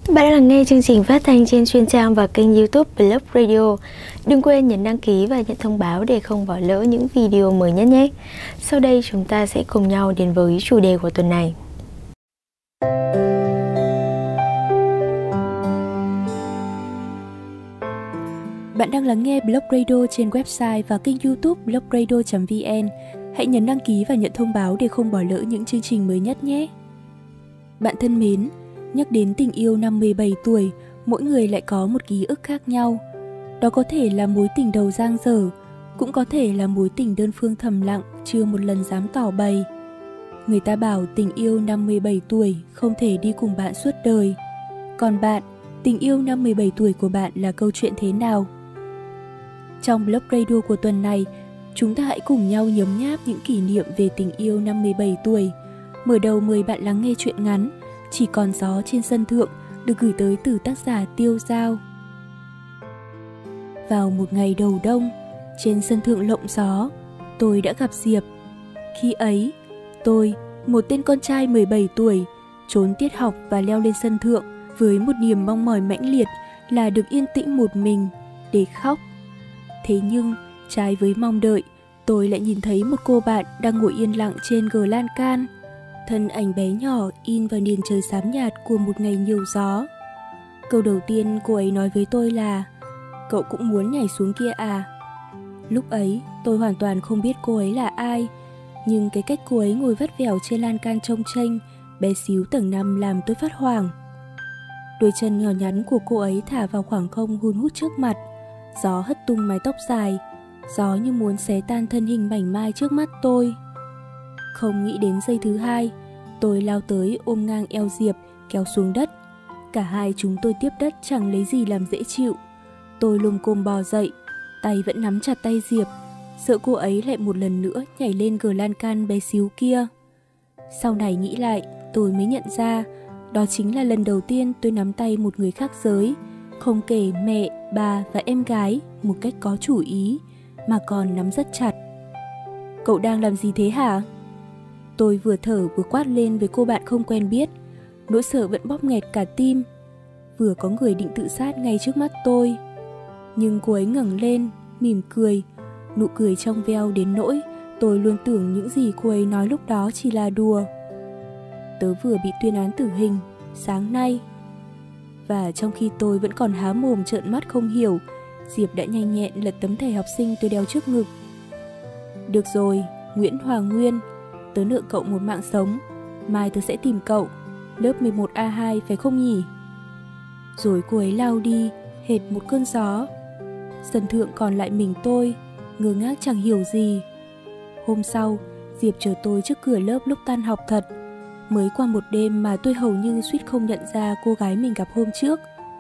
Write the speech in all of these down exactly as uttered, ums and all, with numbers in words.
Bạn đang lắng nghe chương trình phát thanh trên chuyên trang và kênh YouTube Blog Radio. Đừng quên nhấn đăng ký và nhận thông báo để không bỏ lỡ những video mới nhất nhé. Sau đây chúng ta sẽ cùng nhau đến với chủ đề của tuần này. Bạn đang lắng nghe Blog Radio trên website và kênh YouTube blog radio chấm vn. Hãy nhấn đăng ký và nhận thông báo để không bỏ lỡ những chương trình mới nhất nhé. Bạn thân mến, nhắc đến tình yêu năm mười bảy tuổi, mỗi người lại có một ký ức khác nhau. Đó có thể là mối tình đầu dang dở, cũng có thể là mối tình đơn phương thầm lặng, chưa một lần dám tỏ bày. Người ta bảo tình yêu năm mười bảy tuổi không thể đi cùng bạn suốt đời. Còn bạn, tình yêu năm mười bảy tuổi của bạn là câu chuyện thế nào? Trong Blog Radio của tuần này, chúng ta hãy cùng nhau nhấm nháp những kỷ niệm về tình yêu năm mười bảy tuổi. Mở đầu mời bạn lắng nghe truyện ngắn Chỉ còn gió trên sân thượng được gửi tới từ tác giả Tiêu Dao. Vào một ngày đầu đông, trên sân thượng lộng gió, tôi đã gặp Diệp. Khi ấy, tôi, một tên con trai mười bảy tuổi, trốn tiết học và leo lên sân thượng với một niềm mong mỏi mãnh liệt là được yên tĩnh một mình để khóc. Thế nhưng, trái với mong đợi, tôi lại nhìn thấy một cô bạn đang ngồi yên lặng trên gờ lan can. Thân ảnh bé nhỏ in vào nền trời xám nhạt của một ngày nhiều gió. Câu đầu tiên cô ấy nói với tôi là: "Cậu cũng muốn nhảy xuống kia à?" Lúc ấy tôi hoàn toàn không biết cô ấy là ai, nhưng cái cách cô ấy ngồi vắt vẻo trên lan can trông chênh, bé xíu tầng năm làm tôi phát hoảng. Đôi chân nhỏ nhắn của cô ấy thả vào khoảng không hun hút trước mặt, gió hất tung mái tóc dài, gió như muốn xé tan thân hình mảnh mai trước mắt tôi. Không nghĩ đến giây thứ hai, tôi lao tới ôm ngang eo Diệp kéo xuống đất. Cả hai chúng tôi tiếp đất chẳng lấy gì làm dễ chịu. Tôi lồm cồm bò dậy, tay vẫn nắm chặt tay Diệp, sợ cô ấy lại một lần nữa nhảy lên gờ lan can bé xíu kia. Sau này nghĩ lại, tôi mới nhận ra đó chính là lần đầu tiên tôi nắm tay một người khác giới, không kể mẹ, bà và em gái một cách có chủ ý, mà còn nắm rất chặt. "Cậu đang làm gì thế hả?" Tôi vừa thở vừa quát lên với cô bạn không quen biết, nỗi sợ vẫn bóp nghẹt cả tim. Vừa có người định tự sát ngay trước mắt tôi. Nhưng cô ấy ngẩng lên, mỉm cười, nụ cười trong veo đến nỗi tôi luôn tưởng những gì cô ấy nói lúc đó chỉ là đùa. "Tớ vừa bị tuyên án tử hình, sáng nay." Và trong khi tôi vẫn còn há mồm trợn mắt không hiểu, Diệp đã nhanh nhẹn lật tấm thẻ học sinh tôi đeo trước ngực. "Được rồi, Nguyễn Hoàng Nguyên, tớ nợ cậu một mạng sống, mai tớ sẽ tìm cậu, lớp mười một A hai phải không nhỉ?" Rồi cô ấy lao đi, hệt một cơn gió. Sân thượng còn lại mình tôi, ngơ ngác chẳng hiểu gì. Hôm sau, Diệp chờ tôi trước cửa lớp lúc tan học thật. Mới qua một đêm mà tôi hầu như suýt không nhận ra cô gái mình gặp hôm trước.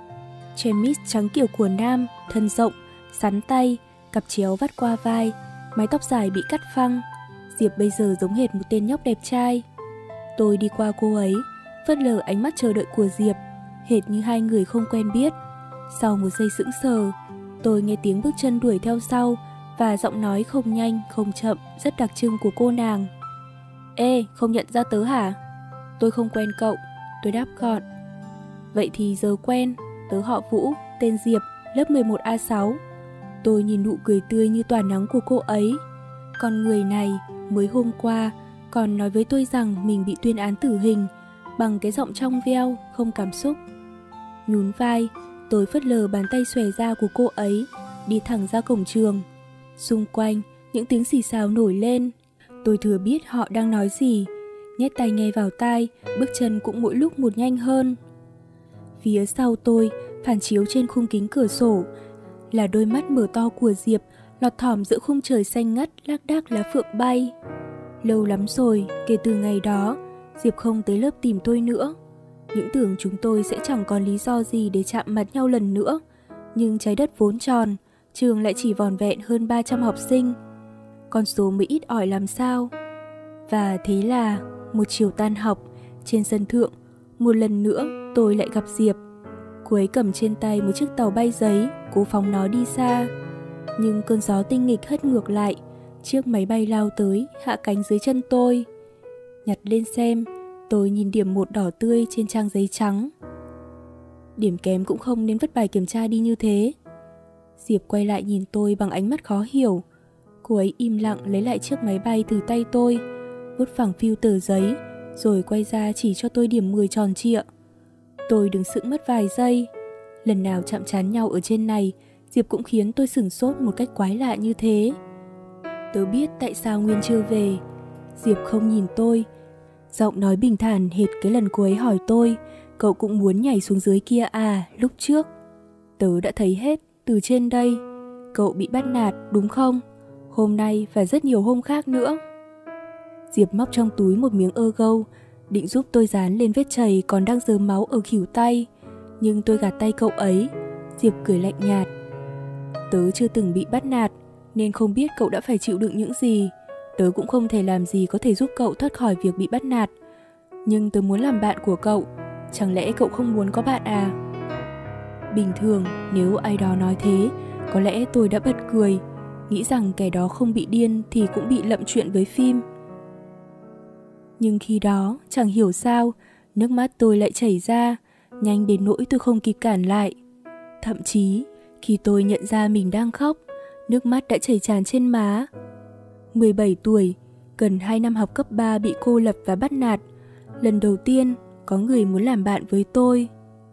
Chemise trắng kiểu của nam, thân rộng, sắn tay, cặp chéo vắt qua vai, mái tóc dài bị cắt phăng. Diệp bây giờ giống hệt một tên nhóc đẹp trai. Tôi đi qua cô ấy, phớt lờ ánh mắt chờ đợi của Diệp, hệt như hai người không quen biết. Sau một giây sững sờ, tôi nghe tiếng bước chân đuổi theo sau và giọng nói không nhanh, không chậm, rất đặc trưng của cô nàng. "Ê, không nhận ra tớ hả?" "Tôi không quen cậu," tôi đáp gọn. "Vậy thì giờ quen, tớ họ Vũ, tên Diệp, lớp mười một A sáu. Tôi nhìn nụ cười tươi như tỏa nắng của cô ấy. Con người này mới hôm qua còn nói với tôi rằng mình bị tuyên án tử hình, bằng cái giọng trong veo, không cảm xúc. Nhún vai, tôi phớt lờ bàn tay xòe ra của cô ấy, đi thẳng ra cổng trường. Xung quanh, những tiếng xì xào nổi lên. Tôi thừa biết họ đang nói gì, nhét tai nghe vào tai, bước chân cũng mỗi lúc một nhanh hơn. Phía sau tôi, phản chiếu trên khung kính cửa sổ, là đôi mắt mở to của Diệp, lọt thỏm giữa khung trời xanh ngắt lác đác lá phượng bay. Lâu lắm rồi, kể từ ngày đó, Diệp không tới lớp tìm tôi nữa. Những tưởng chúng tôi sẽ chẳng còn lý do gì để chạm mặt nhau lần nữa. Nhưng trái đất vốn tròn, trường lại chỉ vỏn vẹn hơn ba trăm học sinh. Con số mới ít ỏi làm sao. Và thế là, một chiều tan học, trên sân thượng, một lần nữa tôi lại gặp Diệp. Cô ấy cầm trên tay một chiếc tàu bay giấy, cố phóng nó đi xa. Nhưng cơn gió tinh nghịch hất ngược lại, chiếc máy bay lao tới, hạ cánh dưới chân tôi. Nhặt lên xem, tôi nhìn điểm một đỏ tươi trên trang giấy trắng. Điểm kém cũng không nên vứt bài kiểm tra đi như thế. Diệp quay lại nhìn tôi bằng ánh mắt khó hiểu. Cô ấy im lặng lấy lại chiếc máy bay từ tay tôi, vuốt phẳng phiu tờ giấy, rồi quay ra chỉ cho tôi điểm mười tròn trịa. Tôi đứng sững mất vài giây. Lần nào chạm trán nhau ở trên này, Diệp cũng khiến tôi sửng sốt một cách quái lạ như thế. Tớ biết tại sao Nguyên chưa về. Diệp không nhìn tôi. Giọng nói bình thản hệt cái lần cô ấy hỏi tôi, cậu cũng muốn nhảy xuống dưới kia à, lúc trước. Tớ đã thấy hết, từ trên đây. Cậu bị bắt nạt, đúng không? Hôm nay và rất nhiều hôm khác nữa. Diệp móc trong túi một miếng ơ gâu, định giúp tôi dán lên vết chảy còn đang rớm máu ở khuỷu tay. Nhưng tôi gạt tay cậu ấy. Diệp cười lạnh nhạt. Tớ chưa từng bị bắt nạt, nên không biết cậu đã phải chịu đựng những gì. Tớ cũng không thể làm gì có thể giúp cậu thoát khỏi việc bị bắt nạt. Nhưng tớ muốn làm bạn của cậu. Chẳng lẽ cậu không muốn có bạn à? Bình thường, nếu ai đó nói thế, có lẽ tôi đã bật cười, nghĩ rằng kẻ đó không bị điên thì cũng bị lậm chuyện với phim. Nhưng khi đó, chẳng hiểu sao, nước mắt tôi lại chảy ra, nhanh đến nỗi tôi không kịp cản lại. Thậm chí, khi tôi nhận ra mình đang khóc, nước mắt đã chảy tràn trên má. mười bảy tuổi, gần hai năm học cấp ba bị cô lập và bắt nạt. Lần đầu tiên, có người muốn làm bạn với tôi.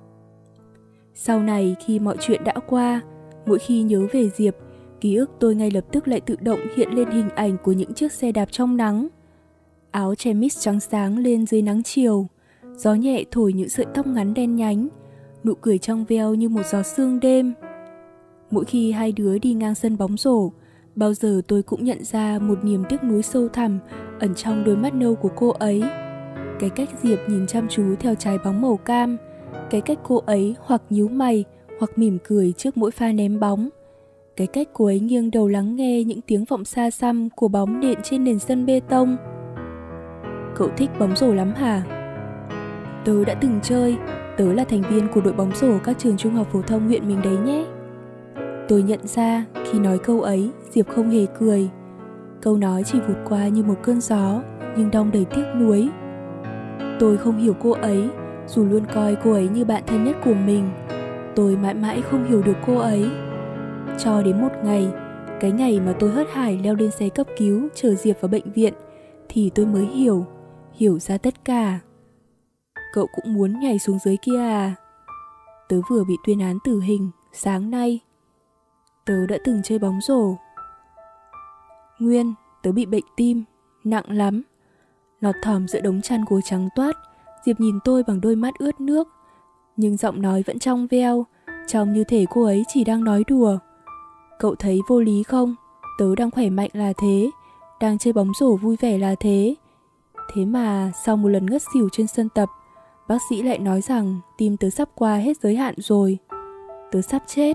Sau này khi mọi chuyện đã qua, mỗi khi nhớ về Diệp, ký ức tôi ngay lập tức lại tự động hiện lên hình ảnh của những chiếc xe đạp trong nắng. Áo chemise trắng sáng lên dưới nắng chiều, gió nhẹ thổi những sợi tóc ngắn đen nhánh, nụ cười trong veo như một gió sương đêm. Mỗi khi hai đứa đi ngang sân bóng rổ, bao giờ tôi cũng nhận ra một niềm tiếc nuối sâu thẳm ẩn trong đôi mắt nâu của cô ấy. Cái cách Diệp nhìn chăm chú theo trái bóng màu cam, cái cách cô ấy hoặc nhíu mày hoặc mỉm cười trước mỗi pha ném bóng, cái cách cô ấy nghiêng đầu lắng nghe những tiếng vọng xa xăm của bóng nện trên nền sân bê tông. Cậu thích bóng rổ lắm hả? Tớ đã từng chơi, tớ là thành viên của đội bóng rổ các trường trung học phổ thông huyện mình đấy nhé. Tôi nhận ra khi nói câu ấy, Diệp không hề cười. Câu nói chỉ vụt qua như một cơn gió, nhưng đong đầy tiếc nuối. Tôi không hiểu cô ấy, dù luôn coi cô ấy như bạn thân nhất của mình. Tôi mãi mãi không hiểu được cô ấy. Cho đến một ngày, cái ngày mà tôi hớt hải leo lên xe cấp cứu chở Diệp vào bệnh viện, thì tôi mới hiểu, hiểu ra tất cả. Cậu cũng muốn nhảy xuống dưới kia à? Tớ vừa bị tuyên án tử hình sáng nay. Tớ đã từng chơi bóng rổ. Nguyên, tớ bị bệnh tim, nặng lắm. Lọt thỏm giữa đống chăn gối trắng toát, Diệp nhìn tôi bằng đôi mắt ướt nước, nhưng giọng nói vẫn trong veo, trông như thể cô ấy chỉ đang nói đùa. Cậu thấy vô lý không? Tớ đang khỏe mạnh là thế, đang chơi bóng rổ vui vẻ là thế. Thế mà sau một lần ngất xỉu trên sân tập, bác sĩ lại nói rằng tim tớ sắp qua hết giới hạn rồi. Tớ sắp chết.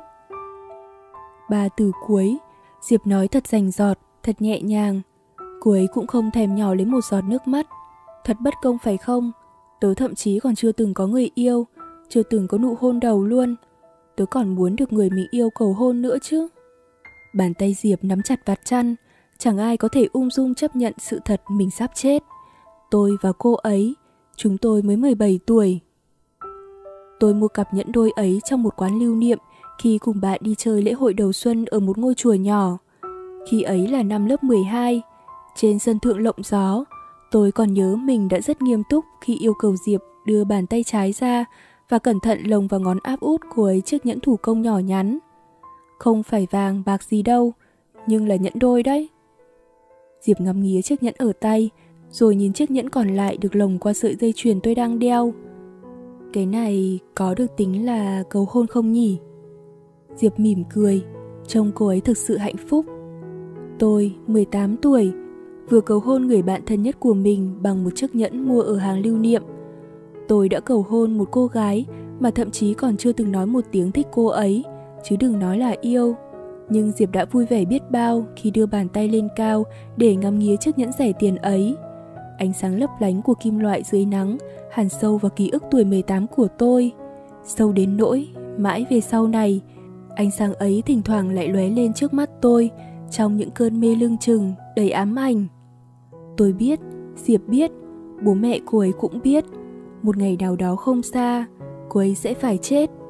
Ba từ cuối, Diệp nói thật rành rọt, thật nhẹ nhàng. Cô ấy cũng không thèm nhỏ lấy một giọt nước mắt. Thật bất công phải không? Tớ thậm chí còn chưa từng có người yêu, chưa từng có nụ hôn đầu luôn. Tớ còn muốn được người mình yêu cầu hôn nữa chứ. Bàn tay Diệp nắm chặt vạt chăn. Chẳng ai có thể ung dung chấp nhận sự thật mình sắp chết. Tôi và cô ấy, chúng tôi mới mười bảy tuổi. Tôi mua cặp nhẫn đôi ấy trong một quán lưu niệm khi cùng bạn đi chơi lễ hội đầu xuân ở một ngôi chùa nhỏ. Khi ấy là năm lớp mười hai, trên sân thượng lộng gió, tôi còn nhớ mình đã rất nghiêm túc khi yêu cầu Diệp đưa bàn tay trái ra và cẩn thận lồng vào ngón áp út của ấy chiếc nhẫn thủ công nhỏ nhắn. Không phải vàng bạc gì đâu, nhưng là nhẫn đôi đấy. Diệp ngắm nghía chiếc nhẫn ở tay, rồi nhìn chiếc nhẫn còn lại được lồng qua sợi dây chuyền tôi đang đeo. Cái này có được tính là cầu hôn không nhỉ? Diệp mỉm cười, trông cô ấy thực sự hạnh phúc. Tôi, mười tám tuổi, vừa cầu hôn người bạn thân nhất của mình bằng một chiếc nhẫn mua ở hàng lưu niệm. Tôi đã cầu hôn một cô gái mà thậm chí còn chưa từng nói một tiếng thích cô ấy, chứ đừng nói là yêu. Nhưng Diệp đã vui vẻ biết bao khi đưa bàn tay lên cao để ngắm nghía chiếc nhẫn rẻ tiền ấy. Ánh sáng lấp lánh của kim loại dưới nắng hằn sâu vào ký ức tuổi mười tám của tôi. Sâu đến nỗi, mãi về sau này, ánh sáng ấy thỉnh thoảng lại lóe lên trước mắt tôi trong những cơn mê lưng chừng đầy ám ảnh. Tôi biết, Diệp biết, bố mẹ cô ấy cũng biết. Một ngày nào đó không xa, cô ấy sẽ phải chết.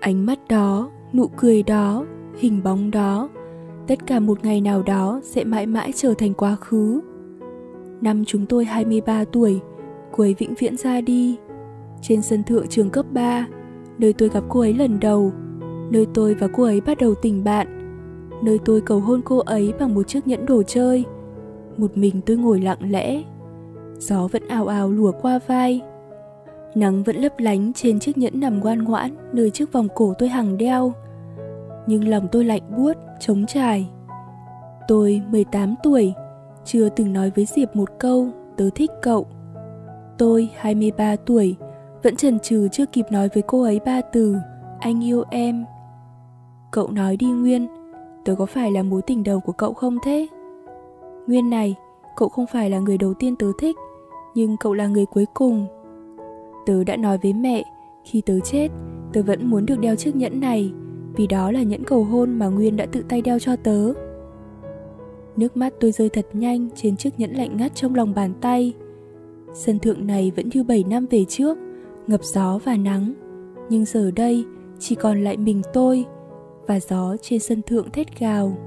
Ánh mắt đó, nụ cười đó, hình bóng đó, tất cả một ngày nào đó sẽ mãi mãi trở thành quá khứ. Năm chúng tôi hai mươi ba tuổi, cô ấy vĩnh viễn ra đi. Trên sân thượng trường cấp ba, nơi tôi gặp cô ấy lần đầu, nơi tôi và cô ấy bắt đầu tình bạn, nơi tôi cầu hôn cô ấy bằng một chiếc nhẫn đồ chơi. Một mình tôi ngồi lặng lẽ. Gió vẫn ào ào lùa qua vai. Nắng vẫn lấp lánh trên chiếc nhẫn nằm ngoan ngoãn nơi chiếc vòng cổ tôi hằng đeo. Nhưng lòng tôi lạnh buốt, trống trải. Tôi mười tám tuổi, chưa từng nói với Diệp một câu tớ thích cậu. Tôi hai mươi ba tuổi, vẫn chần chừ chưa kịp nói với cô ấy ba từ anh yêu em. Cậu nói đi Nguyên, tớ có phải là mối tình đầu của cậu không thế? Nguyên này, cậu không phải là người đầu tiên tớ thích, nhưng cậu là người cuối cùng. Tớ đã nói với mẹ, khi tớ chết, tớ vẫn muốn được đeo chiếc nhẫn này, vì đó là nhẫn cầu hôn mà Nguyên đã tự tay đeo cho tớ. Nước mắt tôi rơi thật nhanh trên chiếc nhẫn lạnh ngắt trong lòng bàn tay. Sân thượng này vẫn như bảy năm về trước, ngập gió và nắng, nhưng giờ đây chỉ còn lại mình tôi, và gió trên sân thượng thét gào.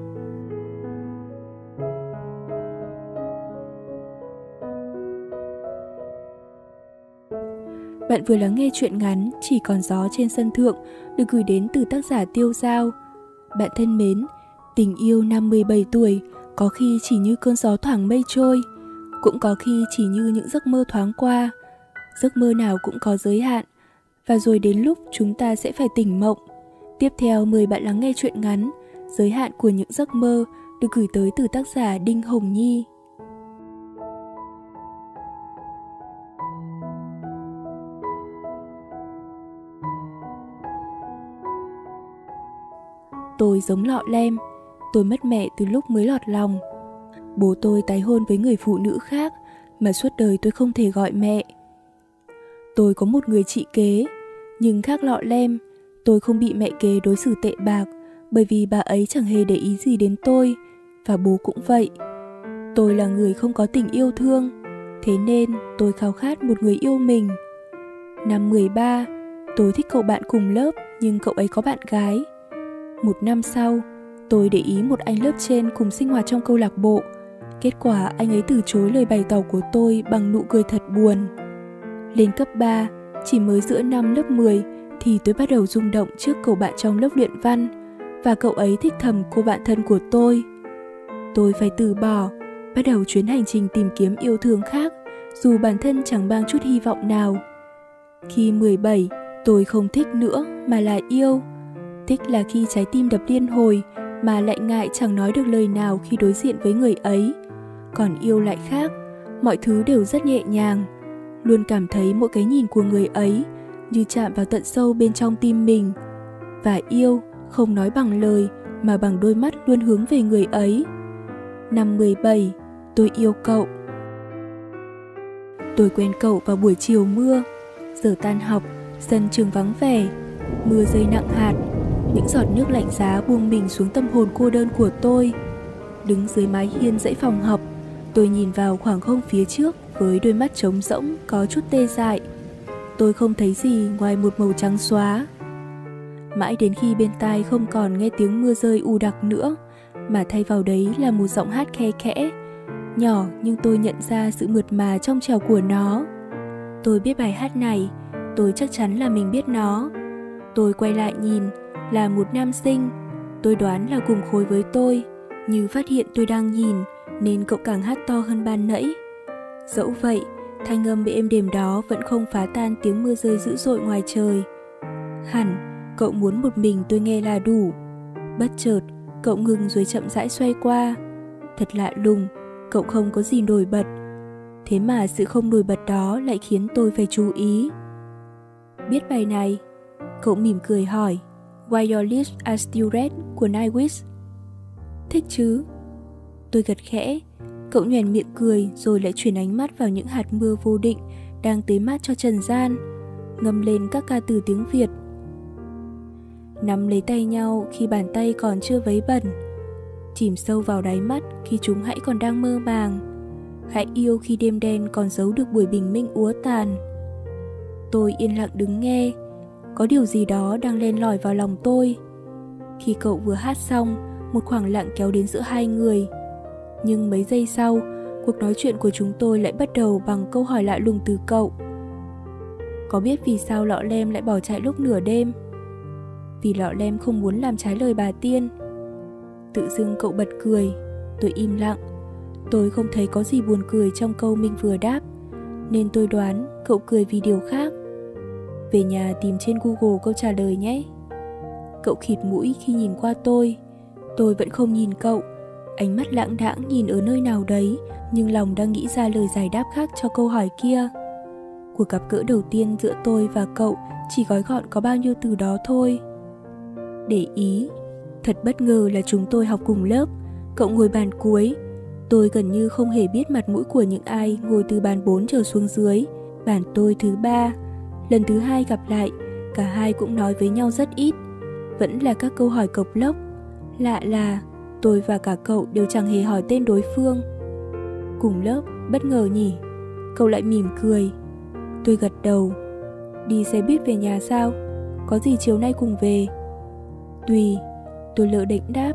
Bạn vừa lắng nghe truyện ngắn Chỉ còn gió trên sân thượng được gửi đến từ tác giả Tiêu Dao. Bạn thân mến, tình yêu năm mười bảy tuổi có khi chỉ như cơn gió thoảng mây trôi, cũng có khi chỉ như những giấc mơ thoáng qua. Giấc mơ nào cũng có giới hạn, và rồi đến lúc chúng ta sẽ phải tỉnh mộng. Tiếp theo mời bạn lắng nghe truyện ngắn Giới hạn của những giấc mơ được gửi tới từ tác giả Đinh Hồng Nhi. Tôi giống lọ lem, tôi mất mẹ từ lúc mới lọt lòng. Bố tôi tái hôn với người phụ nữ khác mà suốt đời tôi không thể gọi mẹ. Tôi có một người chị kế, nhưng khác lọ lem, tôi không bị mẹ kế đối xử tệ bạc, bởi vì bà ấy chẳng hề để ý gì đến tôi, và bố cũng vậy. Tôi là người không có tình yêu thương, thế nên tôi khao khát một người yêu mình. Năm mười ba, tôi thích cậu bạn cùng lớp, nhưng cậu ấy có bạn gái. Một năm sau, tôi để ý một anh lớp trên cùng sinh hoạt trong câu lạc bộ. Kết quả anh ấy từ chối lời bày tỏ của tôi bằng nụ cười thật buồn. Lên cấp ba, chỉ mới giữa năm lớp mười, thì tôi bắt đầu rung động trước cậu bạn trong lớp luyện văn, và cậu ấy thích thầm cô bạn thân của tôi. Tôi phải từ bỏ, bắt đầu chuyến hành trình tìm kiếm yêu thương khác, dù bản thân chẳng mang chút hy vọng nào. Khi mười bảy, tôi không thích nữa mà là yêu. Thích là khi trái tim đập liên hồi mà lại ngại chẳng nói được lời nào khi đối diện với người ấy. Còn yêu lại khác, mọi thứ đều rất nhẹ nhàng. Luôn cảm thấy mỗi cái nhìn của người ấy như chạm vào tận sâu bên trong tim mình. Và yêu không nói bằng lời mà bằng đôi mắt luôn hướng về người ấy. Năm mười bảy, tôi yêu cậu. Tôi quen cậu vào buổi chiều mưa. Giờ tan học, sân trường vắng vẻ, mưa rơi nặng hạt. Những giọt nước lạnh giá buông mình xuống tâm hồn cô đơn của tôi. Đứng dưới mái hiên dãy phòng học, tôi nhìn vào khoảng không phía trước với đôi mắt trống rỗng có chút tê dại. Tôi không thấy gì ngoài một màu trắng xóa. Mãi đến khi bên tai không còn nghe tiếng mưa rơi ù đặc nữa, mà thay vào đấy là một giọng hát khe khẽ, nhỏ nhưng tôi nhận ra sự mượt mà trong trẻo của nó. Tôi biết bài hát này, tôi chắc chắn là mình biết nó. Tôi quay lại nhìn, là một nam sinh, tôi đoán là cùng khối với tôi, như phát hiện tôi đang nhìn nên cậu càng hát to hơn ban nãy. Dẫu vậy, thanh âm êm đềm đó vẫn không phá tan tiếng mưa rơi dữ dội ngoài trời. Hẳn, cậu muốn một mình tôi nghe là đủ. Bất chợt, cậu ngừng rồi chậm rãi xoay qua. Thật lạ lùng, cậu không có gì nổi bật. Thế mà sự không nổi bật đó lại khiến tôi phải chú ý. Biết bài này? Cậu mỉm cười hỏi. Why Your Lips Are Still Red của Nightwish. Thích chứ? Tôi gật khẽ. Cậu nhoẻn miệng cười rồi lại chuyển ánh mắt vào những hạt mưa vô định đang tưới mát cho trần gian, ngâm lên các ca từ tiếng Việt. Nắm lấy tay nhau khi bàn tay còn chưa vấy bẩn, chìm sâu vào đáy mắt khi chúng hãy còn đang mơ màng. Hãy yêu khi đêm đen còn giấu được buổi bình minh úa tàn. Tôi yên lặng đứng nghe. có điều gì đó đang len lỏi vào lòng tôi. Khi cậu vừa hát xong, một khoảng lặng kéo đến giữa hai người. Nhưng mấy giây sau, cuộc nói chuyện của chúng tôi lại bắt đầu bằng câu hỏi lạ lùng từ cậu. Có biết vì sao Lọ Lem lại bỏ chạy lúc nửa đêm? Vì Lọ Lem không muốn làm trái lời bà Tiên. Tự dưng cậu bật cười. Tôi im lặng. Tôi không thấy có gì buồn cười trong câu mình vừa đáp, nên tôi đoán cậu cười vì điều khác. Về nhà tìm trên Google câu trả lời nhé. Cậu khịt mũi khi nhìn qua tôi. Tôi vẫn không nhìn cậu. Ánh mắt lãng đãng nhìn ở nơi nào đấy, nhưng lòng đang nghĩ ra lời giải đáp khác cho câu hỏi kia. Cuộc gặp gỡ đầu tiên giữa tôi và cậu chỉ gói gọn có bao nhiêu từ đó thôi. Để ý. Thật bất ngờ là chúng tôi học cùng lớp. Cậu ngồi bàn cuối. Tôi gần như không hề biết mặt mũi của những ai ngồi từ bàn bốn trở xuống dưới. Bàn tôi thứ ba. Lần thứ hai gặp lại, cả hai cũng nói với nhau rất ít. Vẫn là các câu hỏi cộc lốc. Lạ là tôi và cả cậu đều chẳng hề hỏi tên đối phương. Cùng lớp, bất ngờ nhỉ? Cậu lại mỉm cười. Tôi gật đầu. Đi xe buýt về nhà sao? Có gì chiều nay cùng về? Tùy. Tôi lỡ định đáp.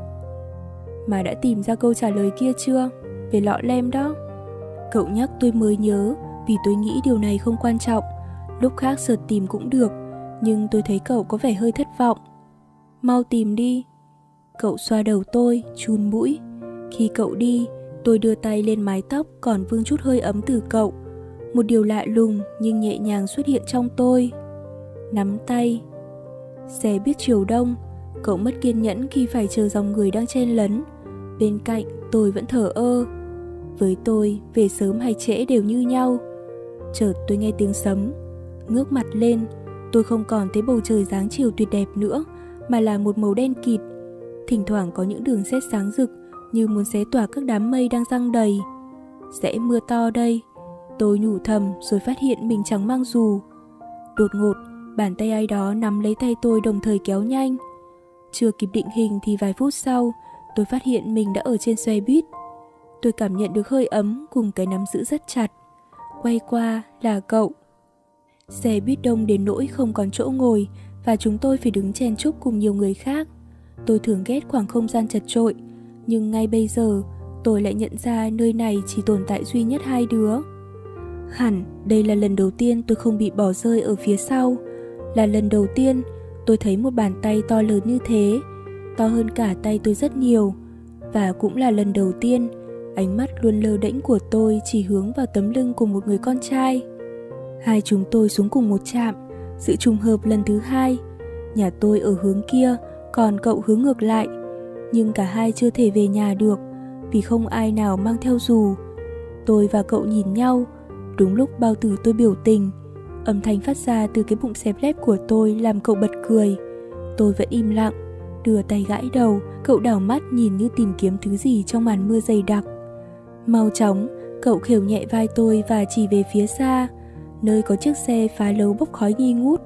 Mà đã tìm ra câu trả lời kia chưa? Về Lọ Lem đó. Cậu nhắc tôi mới nhớ, vì tôi nghĩ điều này không quan trọng. Lúc khác sợt tìm cũng được, nhưng tôi thấy cậu có vẻ hơi thất vọng. Mau tìm đi. Cậu xoa đầu tôi, chun mũi. Khi cậu đi, tôi đưa tay lên mái tóc còn vương chút hơi ấm từ cậu. Một điều lạ lùng nhưng nhẹ nhàng xuất hiện trong tôi. Nắm tay. Xe buýt chiều đông. Cậu mất kiên nhẫn khi phải chờ dòng người đang chen lấn. Bên cạnh tôi vẫn thở ơ. Với tôi, về sớm hay trễ đều như nhau. Chợt tôi nghe tiếng sấm. Ngước mặt lên, tôi không còn thấy bầu trời dáng chiều tuyệt đẹp nữa, mà là một màu đen kịt. Thỉnh thoảng có những đường sét sáng rực, như muốn xé tỏa các đám mây đang giăng đầy. Sẽ mưa to đây. Tôi nhủ thầm rồi phát hiện mình chẳng mang dù. Đột ngột, bàn tay ai đó nắm lấy tay tôi đồng thời kéo nhanh. Chưa kịp định hình thì vài phút sau, tôi phát hiện mình đã ở trên xe buýt. Tôi cảm nhận được hơi ấm cùng cái nắm giữ rất chặt. Quay qua là cậu. Xe buýt đông đến nỗi không còn chỗ ngồi và chúng tôi phải đứng chen chúc cùng nhiều người khác. Tôi thường ghét khoảng không gian chật chội, nhưng ngay bây giờ tôi lại nhận ra nơi này chỉ tồn tại duy nhất hai đứa. Hẳn đây là lần đầu tiên tôi không bị bỏ rơi ở phía sau. Là lần đầu tiên tôi thấy một bàn tay to lớn như thế, to hơn cả tay tôi rất nhiều. Và cũng là lần đầu tiên ánh mắt luôn lơ đễnh của tôi chỉ hướng vào tấm lưng của một người con trai. Hai chúng tôi xuống cùng một trạm. Sự trùng hợp lần thứ hai. Nhà tôi ở hướng kia, còn cậu hướng ngược lại. Nhưng cả hai chưa thể về nhà được, vì không ai nào mang theo dù. Tôi và cậu nhìn nhau. Đúng lúc bao tử tôi biểu tình, âm thanh phát ra từ cái bụng xẹp lép của tôi làm cậu bật cười. Tôi vẫn im lặng, đưa tay gãi đầu. Cậu đảo mắt nhìn như tìm kiếm thứ gì trong màn mưa dày đặc. Mau chóng, cậu khều nhẹ vai tôi và chỉ về phía xa, nơi có chiếc xe phá lấu bốc khói nghi ngút.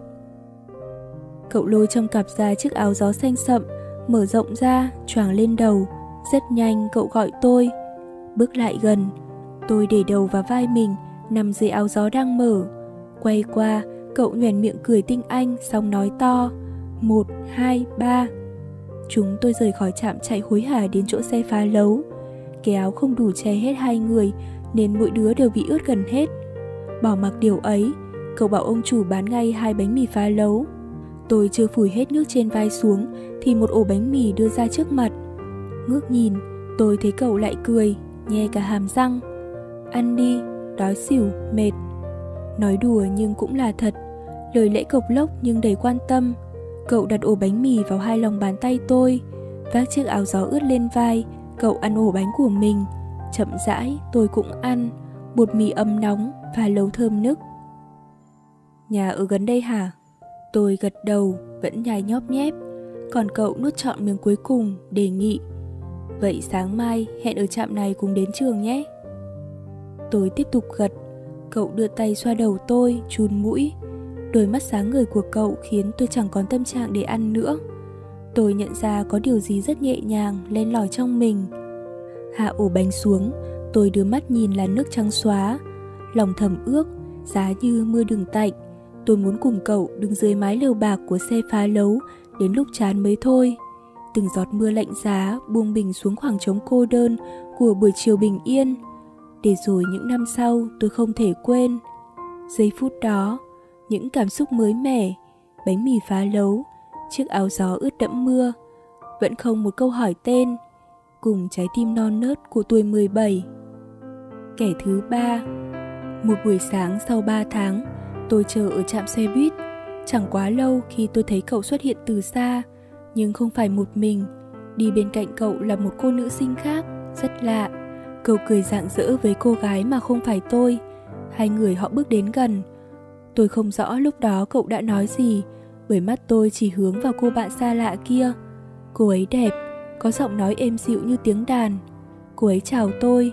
Cậu lôi trong cặp ra chiếc áo gió xanh sậm, mở rộng ra, choàng lên đầu. Rất nhanh cậu gọi tôi. Bước lại gần, tôi để đầu vào vai mình, nằm dưới áo gió đang mở. Quay qua, cậu nhoẻn miệng cười tinh anh, xong nói to: Một, hai, ba. Chúng tôi rời khỏi trạm chạy hối hả đến chỗ xe phá lấu. Cái áo không đủ che hết hai người, nên mỗi đứa đều bị ướt gần hết. Bỏ mặc điều ấy, cậu bảo ông chủ bán ngay hai bánh mì phá lấu. Tôi chưa phủi hết nước trên vai xuống thì một ổ bánh mì đưa ra trước mặt. Ngước nhìn, tôi thấy cậu lại cười, nhe cả hàm răng. Ăn đi, đói xỉu, mệt. Nói đùa nhưng cũng là thật. Lời lẽ cộc lốc nhưng đầy quan tâm. Cậu đặt ổ bánh mì vào hai lòng bàn tay tôi. Vác chiếc áo gió ướt lên vai, cậu ăn ổ bánh của mình. Chậm rãi tôi cũng ăn. Bột mì ấm nóng và lấu thơm nức. Nhà ở gần đây hả? Tôi gật đầu, vẫn nhai nhóp nhép. Còn cậu nuốt trọn miếng cuối cùng, đề nghị: Vậy sáng mai hẹn ở trạm này cùng đến trường nhé. Tôi tiếp tục gật. Cậu đưa tay xoa đầu tôi, chun mũi. Đôi mắt sáng ngời của cậu khiến tôi chẳng còn tâm trạng để ăn nữa. Tôi nhận ra có điều gì rất nhẹ nhàng len lỏi trong mình. Hạ ổ bánh xuống, tôi đưa mắt nhìn làn nước trắng xóa. Lòng thầm ước, giá như mưa đừng tạnh, Tôi muốn cùng cậu đứng dưới mái lều bạc của xe phá lấu đến lúc chán mới thôi. Từng giọt mưa lạnh giá buông bình xuống khoảng trống cô đơn của buổi chiều bình yên. Để rồi những năm sau tôi không thể quên. Giây phút đó, những cảm xúc mới mẻ, bánh mì phá lấu, chiếc áo gió ướt đẫm mưa, vẫn không một câu hỏi tên, cùng trái tim non nớt của tuổi mười bảy. Kẻ thứ ba. Một buổi sáng sau ba tháng, tôi chờ ở trạm xe buýt. Chẳng quá lâu khi tôi thấy cậu xuất hiện từ xa, nhưng không phải một mình. Đi bên cạnh cậu là một cô nữ sinh khác, rất lạ. Cậu cười rạng rỡ với cô gái mà không phải tôi. Hai người họ bước đến gần. Tôi không rõ lúc đó cậu đã nói gì, bởi mắt tôi chỉ hướng vào cô bạn xa lạ kia. Cô ấy đẹp, có giọng nói êm dịu như tiếng đàn. Cô ấy chào tôi.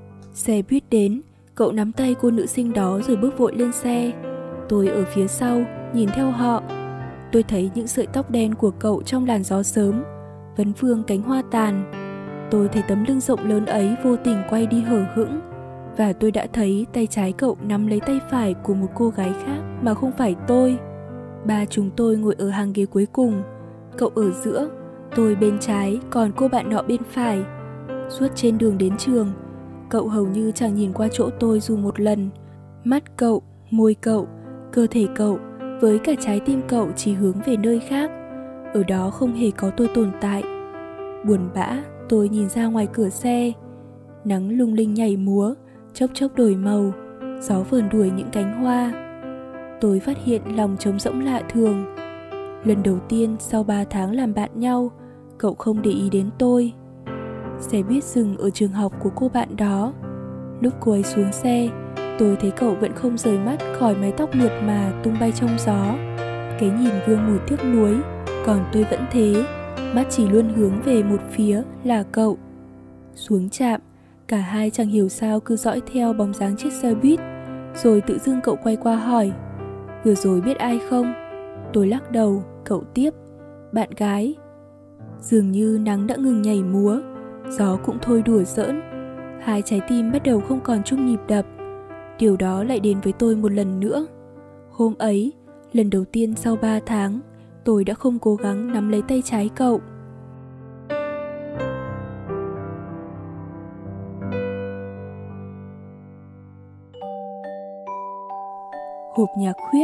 Xe buýt đến, cậu nắm tay cô nữ sinh đó rồi bước vội lên xe. Tôi ở phía sau, nhìn theo họ. Tôi thấy những sợi tóc đen của cậu trong làn gió sớm, vấn vương cánh hoa tàn. Tôi thấy tấm lưng rộng lớn ấy vô tình quay đi hở hững. Và tôi đã thấy tay trái cậu nắm lấy tay phải của một cô gái khác mà không phải tôi. Ba chúng tôi ngồi ở hàng ghế cuối cùng. Cậu ở giữa, tôi bên trái, còn cô bạn nọ bên phải. Suốt trên đường đến trường, cậu hầu như chẳng nhìn qua chỗ tôi dù một lần. Mắt cậu, môi cậu, cơ thể cậu với cả trái tim cậu chỉ hướng về nơi khác. Ở đó không hề có tôi tồn tại. Buồn bã, tôi nhìn ra ngoài cửa xe. Nắng lung linh nhảy múa, chốc chốc đổi màu, gió vờn đuổi những cánh hoa. Tôi phát hiện lòng trống rỗng lạ thường. Lần đầu tiên sau ba tháng làm bạn nhau, cậu không để ý đến tôi. Xe buýt dừng ở trường học của cô bạn đó. Lúc cô ấy xuống xe, tôi thấy cậu vẫn không rời mắt khỏi mái tóc mượt mà tung bay trong gió. Cái nhìn vương mùi tiếc nuối, còn tôi vẫn thế, mắt chỉ luôn hướng về một phía là cậu. Xuống trạm, cả hai chẳng hiểu sao cứ dõi theo bóng dáng chiếc xe buýt. Rồi tự dưng cậu quay qua hỏi, vừa rồi biết ai không? Tôi lắc đầu, cậu tiếp, bạn gái. Dường như nắng đã ngừng nhảy múa, gió cũng thôi đùa giỡn. Hai trái tim bắt đầu không còn chung nhịp đập. Điều đó lại đến với tôi một lần nữa. Hôm ấy, lần đầu tiên sau ba tháng, tôi đã không cố gắng nắm lấy tay trái cậu. Hộp nhạc khuyết.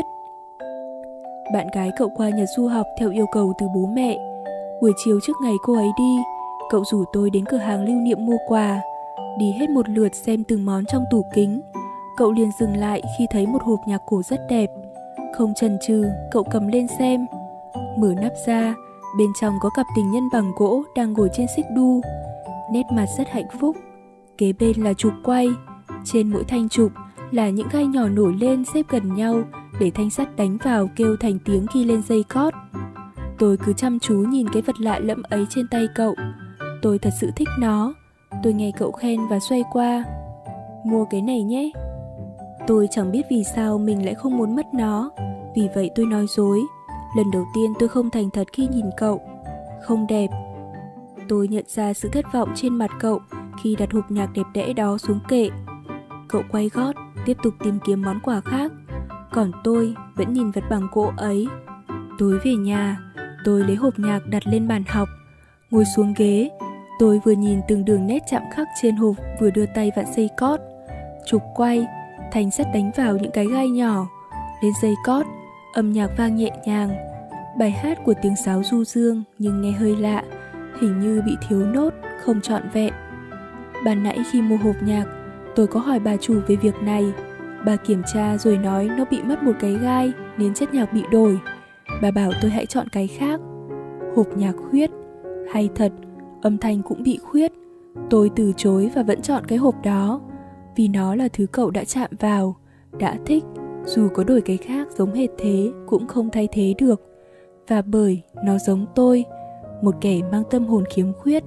Bạn gái cậu qua Nhật du học theo yêu cầu từ bố mẹ. Buổi chiều trước ngày cô ấy đi, cậu rủ tôi đến cửa hàng lưu niệm mua quà. Đi hết một lượt xem từng món trong tủ kính, cậu liền dừng lại khi thấy một hộp nhạc cổ rất đẹp. Không chần chừ, cậu cầm lên xem. Mở nắp ra, bên trong có cặp tình nhân bằng gỗ đang ngồi trên xích đu. Nét mặt rất hạnh phúc. Kế bên là chụp quay. Trên mỗi thanh chụp là những gai nhỏ nổi lên xếp gần nhau để thanh sắt đánh vào kêu thành tiếng ghi lên dây cót. Tôi cứ chăm chú nhìn cái vật lạ lẫm ấy trên tay cậu. Tôi thật sự thích nó. Tôi nghe cậu khen và xoay qua. Mua cái này nhé. Tôi chẳng biết vì sao mình lại không muốn mất nó. Vì vậy tôi nói dối. Lần đầu tiên tôi không thành thật khi nhìn cậu. Không đẹp. Tôi nhận ra sự thất vọng trên mặt cậu khi đặt hộp nhạc đẹp đẽ đó xuống kệ. Cậu quay gót, tiếp tục tìm kiếm món quà khác. Còn tôi vẫn nhìn vật bằng gỗ ấy. Tối về nhà, tôi lấy hộp nhạc đặt lên bàn học. Ngồi xuống ghế, tôi vừa nhìn từng đường nét chạm khắc trên hộp, vừa đưa tay vặn dây cót. Chụp quay, thanh sắt đánh vào những cái gai nhỏ. Lên dây cót, âm nhạc vang nhẹ nhàng. Bài hát của tiếng sáo du dương nhưng nghe hơi lạ, hình như bị thiếu nốt, không trọn vẹn. Ban nãy khi mua hộp nhạc, tôi có hỏi bà chủ về việc này. Bà kiểm tra rồi nói nó bị mất một cái gai nên chất nhạc bị đổi. Bà bảo tôi hãy chọn cái khác. Hộp nhạc khuyết. Hay thật, âm thanh cũng bị khuyết. Tôi từ chối và vẫn chọn cái hộp đó, vì nó là thứ cậu đã chạm vào, đã thích. Dù có đổi cái khác giống hệt thế cũng không thay thế được. Và bởi nó giống tôi, một kẻ mang tâm hồn khiếm khuyết.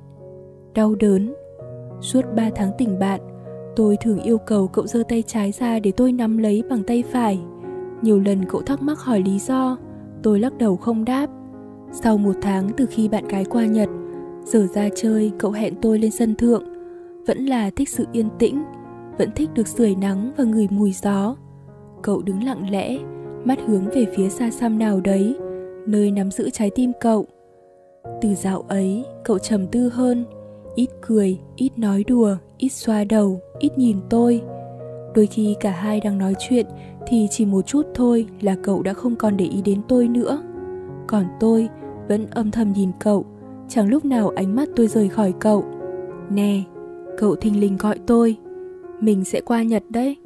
Đau đớn. Suốt ba tháng tình bạn, tôi thường yêu cầu cậu giơ tay trái ra để tôi nắm lấy bằng tay phải. Nhiều lần cậu thắc mắc hỏi lý do, tôi lắc đầu không đáp. Sau một tháng từ khi bạn gái qua Nhật, giờ ra chơi cậu hẹn tôi lên sân thượng. Vẫn là thích sự yên tĩnh, vẫn thích được sưởi nắng và ngửi mùi gió. Cậu đứng lặng lẽ, mắt hướng về phía xa xăm nào đấy, nơi nắm giữ trái tim cậu. Từ dạo ấy, cậu trầm tư hơn, ít cười, ít nói đùa, ít xoa đầu, ít nhìn tôi. Đôi khi cả hai đang nói chuyện thì chỉ một chút thôi là cậu đã không còn để ý đến tôi nữa. Còn tôi vẫn âm thầm nhìn cậu, chẳng lúc nào ánh mắt tôi rời khỏi cậu. Nè, cậu thình lình gọi tôi, mình sẽ qua Nhật đấy.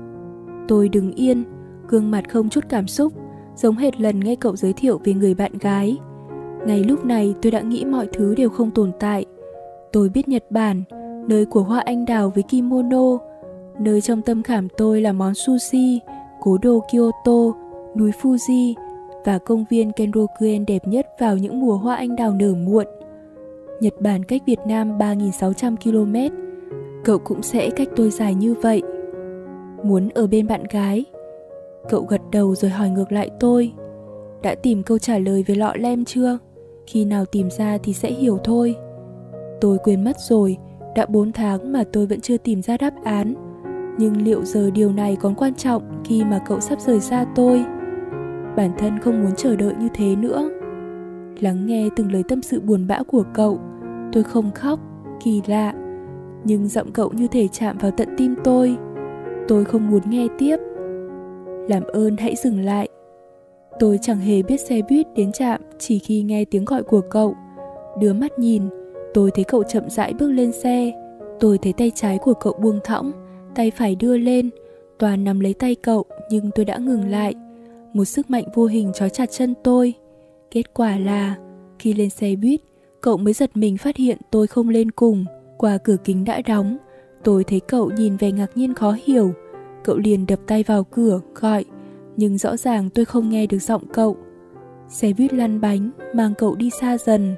Tôi đứng yên, gương mặt không chút cảm xúc, giống hệt lần nghe cậu giới thiệu về người bạn gái. Ngay lúc này tôi đã nghĩ mọi thứ đều không tồn tại. Tôi biết Nhật Bản, nơi của hoa anh đào với kimono, nơi trong tâm khảm tôi là món sushi, cố đô Kyoto, núi Fuji và công viên Kendokuen đẹp nhất vào những mùa hoa anh đào nở muộn. Nhật Bản cách Việt Nam ba nghìn sáu trăm ki lô mét, cậu cũng sẽ cách tôi dài như vậy. Muốn ở bên bạn gái? Cậu gật đầu rồi hỏi ngược lại tôi, đã tìm câu trả lời về lọ lem chưa? Khi nào tìm ra thì sẽ hiểu thôi. Tôi quên mất rồi, đã bốn tháng mà tôi vẫn chưa tìm ra đáp án. Nhưng liệu giờ điều này còn quan trọng khi mà cậu sắp rời xa tôi? Bản thân không muốn chờ đợi như thế nữa. Lắng nghe từng lời tâm sự buồn bã của cậu, tôi không khóc, kỳ lạ. Nhưng giọng cậu như thể chạm vào tận tim tôi. Tôi không muốn nghe tiếp. Làm ơn hãy dừng lại. Tôi chẳng hề biết xe buýt đến trạm chỉ khi nghe tiếng gọi của cậu. Đưa mắt nhìn, tôi thấy cậu chậm rãi bước lên xe. Tôi thấy tay trái của cậu buông thõng, tay phải đưa lên, toàn nắm lấy tay cậu, nhưng tôi đã ngừng lại. Một sức mạnh vô hình trói chặt chân tôi. Kết quả là, khi lên xe buýt, cậu mới giật mình phát hiện tôi không lên cùng. Qua cửa kính đã đóng, tôi thấy cậu nhìn vẻ ngạc nhiên khó hiểu. Cậu liền đập tay vào cửa, gọi, nhưng rõ ràng tôi không nghe được giọng cậu. Xe buýt lăn bánh, mang cậu đi xa dần.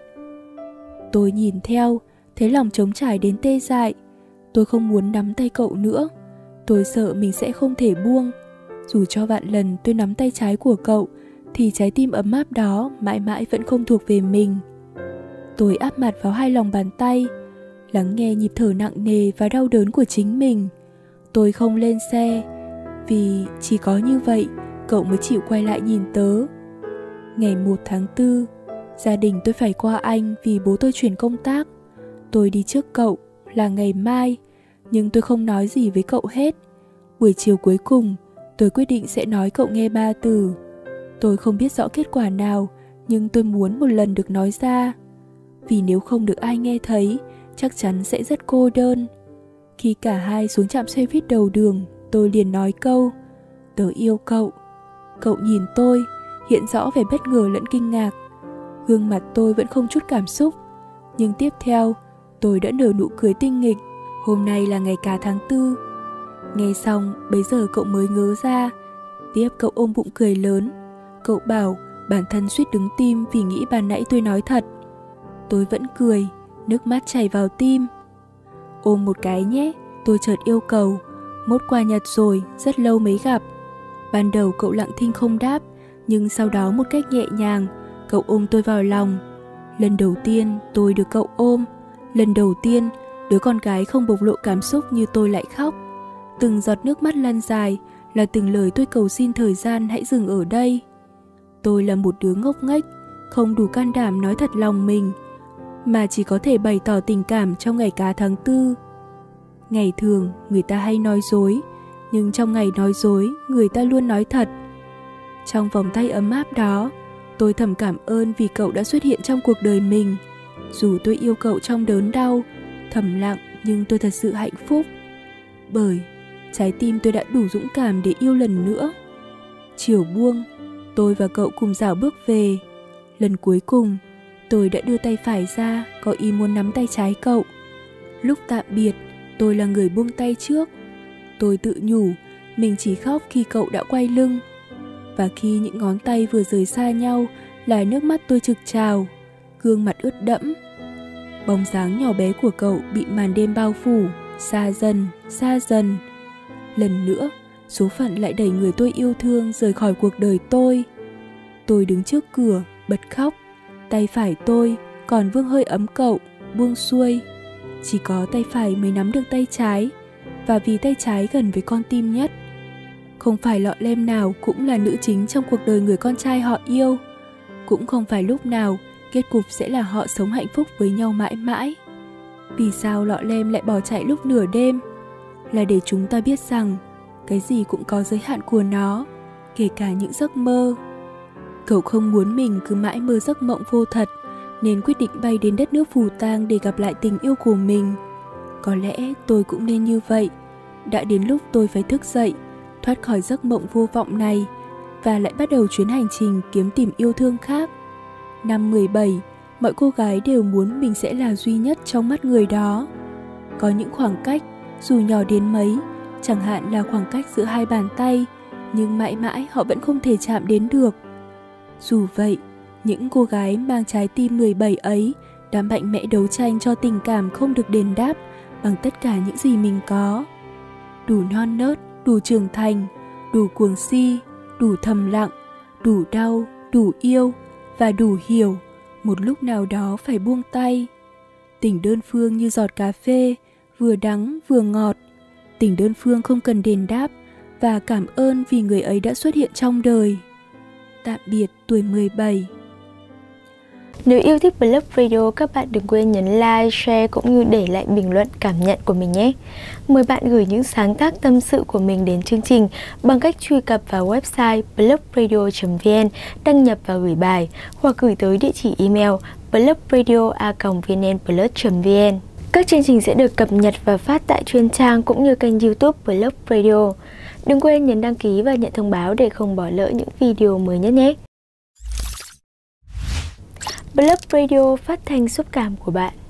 Tôi nhìn theo, thấy lòng trống trải đến tê dại. Tôi không muốn nắm tay cậu nữa. Tôi sợ mình sẽ không thể buông. Dù cho vạn lần tôi nắm tay trái của cậu, thì trái tim ấm áp đó mãi mãi vẫn không thuộc về mình. Tôi áp mặt vào hai lòng bàn tay, lắng nghe nhịp thở nặng nề và đau đớn của chính mình. Tôi không lên xe, vì chỉ có như vậy cậu mới chịu quay lại nhìn tớ. Ngày một tháng tư, gia đình tôi phải qua Anh vì bố tôi chuyển công tác. Tôi đi trước cậu là ngày mai, nhưng tôi không nói gì với cậu hết. Buổi chiều cuối cùng, tôi quyết định sẽ nói cậu nghe ba từ. Tôi không biết rõ kết quả nào, nhưng tôi muốn một lần được nói ra. Vì nếu không được ai nghe thấy, chắc chắn sẽ rất cô đơn. Khi cả hai xuống trạm xe buýt đầu đường, tôi liền nói câu, tớ yêu cậu. Cậu nhìn tôi, hiện rõ vẻ bất ngờ lẫn kinh ngạc. Gương mặt tôi vẫn không chút cảm xúc, nhưng tiếp theo, tôi đã nở nụ cười tinh nghịch. Hôm nay là ngày cả tháng tư. Nghe xong, bấy giờ cậu mới ngớ ra. Tiếp cậu ôm bụng cười lớn. Cậu bảo bản thân suýt đứng tim vì nghĩ ban nãy tôi nói thật. Tôi vẫn cười, nước mắt chảy vào tim. Ôm một cái nhé, tôi chợt yêu cầu. Mốt qua Nhật rồi, rất lâu mới gặp. Ban đầu cậu lặng thinh không đáp, nhưng sau đó một cách nhẹ nhàng, cậu ôm tôi vào lòng. Lần đầu tiên tôi được cậu ôm. Lần đầu tiên đứa con gái không bộc lộ cảm xúc như tôi lại khóc. Từng giọt nước mắt lăn dài là từng lời tôi cầu xin thời gian hãy dừng ở đây. Tôi là một đứa ngốc nghếch, không đủ can đảm nói thật lòng mình, mà chỉ có thể bày tỏ tình cảm trong ngày cả tháng tư. Ngày thường người ta hay nói dối, nhưng trong ngày nói dối người ta luôn nói thật. Trong vòng tay ấm áp đó, tôi thầm cảm ơn vì cậu đã xuất hiện trong cuộc đời mình. Dù tôi yêu cậu trong đớn đau, thầm lặng, nhưng tôi thật sự hạnh phúc. Bởi trái tim tôi đã đủ dũng cảm để yêu lần nữa. Chiều buông, tôi và cậu cùng dạo bước về. Lần cuối cùng, tôi đã đưa tay phải ra, có ý muốn nắm tay trái cậu. Lúc tạm biệt, tôi là người buông tay trước. Tôi tự nhủ, mình chỉ khóc khi cậu đã quay lưng. Và khi những ngón tay vừa rời xa nhau, là nước mắt tôi trực trào, gương mặt ướt đẫm. Bóng dáng nhỏ bé của cậu bị màn đêm bao phủ, xa dần, xa dần. Lần nữa, số phận lại đẩy người tôi yêu thương rời khỏi cuộc đời tôi. Tôi đứng trước cửa, bật khóc. Tay phải tôi còn vương hơi ấm cậu, buông xuôi. Chỉ có tay phải mới nắm được tay trái, và vì tay trái gần với con tim nhất. Không phải lọ lem nào cũng là nữ chính trong cuộc đời người con trai họ yêu. Cũng không phải lúc nào kết cục sẽ là họ sống hạnh phúc với nhau mãi mãi. Vì sao lọ lem lại bỏ chạy lúc nửa đêm? Là để chúng ta biết rằng cái gì cũng có giới hạn của nó, kể cả những giấc mơ. Cậu không muốn mình cứ mãi mơ giấc mộng vô thật, nên quyết định bay đến đất nước phù tang để gặp lại tình yêu của mình. Có lẽ tôi cũng nên như vậy. Đã đến lúc tôi phải thức dậy, thoát khỏi giấc mộng vô vọng này và lại bắt đầu chuyến hành trình kiếm tìm yêu thương khác. Năm mười bảy, mọi cô gái đều muốn mình sẽ là duy nhất trong mắt người đó. Có những khoảng cách, dù nhỏ đến mấy, chẳng hạn là khoảng cách giữa hai bàn tay, nhưng mãi mãi họ vẫn không thể chạm đến được. Dù vậy, những cô gái mang trái tim mười bảy ấy đã mạnh mẽ đấu tranh cho tình cảm không được đền đáp bằng tất cả những gì mình có. Đủ non nớt, đủ trưởng thành, đủ cuồng si, đủ thầm lặng, đủ đau, đủ yêu và đủ hiểu, một lúc nào đó phải buông tay. Tình đơn phương như giọt cà phê, vừa đắng vừa ngọt. Tình đơn phương không cần đền đáp và cảm ơn vì người ấy đã xuất hiện trong đời. Tạm biệt tuổi mười bảy. Nếu yêu thích Blog Radio, các bạn đừng quên nhấn like, share cũng như để lại bình luận cảm nhận của mình nhé. Mời bạn gửi những sáng tác tâm sự của mình đến chương trình bằng cách truy cập vào website blog radio chấm vn, đăng nhập và gửi bài, hoặc gửi tới địa chỉ email blogradio a còng vnplus chấm vn. Các chương trình sẽ được cập nhật và phát tại chuyên trang cũng như kênh YouTube Blog Radio. Đừng quên nhấn đăng ký và nhận thông báo để không bỏ lỡ những video mới nhất nhé. Blog Radio, phát thanh xúc cảm của bạn.